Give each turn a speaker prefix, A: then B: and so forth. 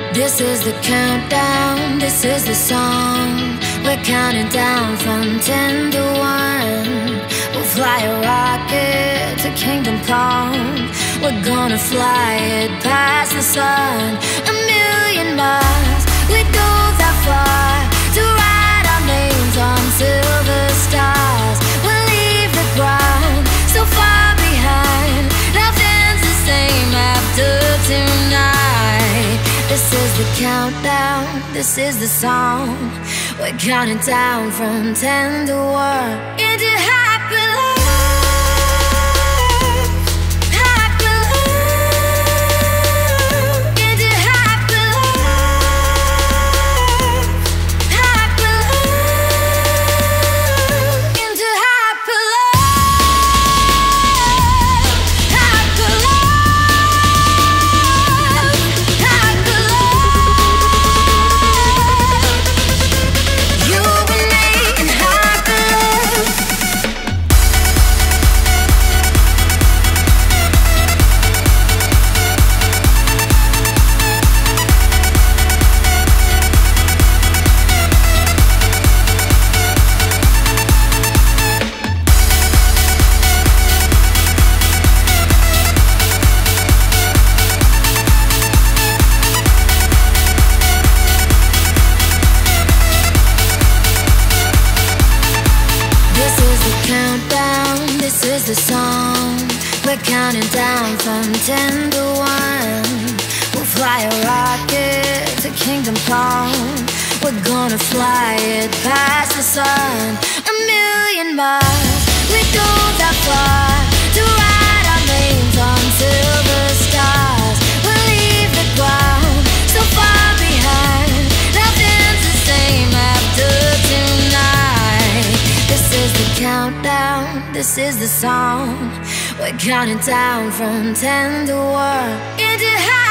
A: This is the countdown, this is the song. We're counting down from 10 to 1. We'll fly a rocket to Kingdom Come. We're gonna fly it past the sun. A million miles, we'd go that far to write our names on silver stars. We'll leave the ground so far behind. Nothing's the same after tonight. This is the countdown, this is the song. We're counting down from 10 to 1 into happy life. Happy life. Into happy life. Happy life. Into happy life. Happy life. Happy life. You and me in happy life. This is the countdown, this is the song. We're counting down from 10 to 1. We'll fly a rocket to Kingdom Come. We're gonna fly it past the sun. A million miles, we go that far to write our names on silver stars. We'll leave the ground so far behind. Nothing's the same after tonight. This is the countdown, this is the song. We're counting down from 10 to 1 into high.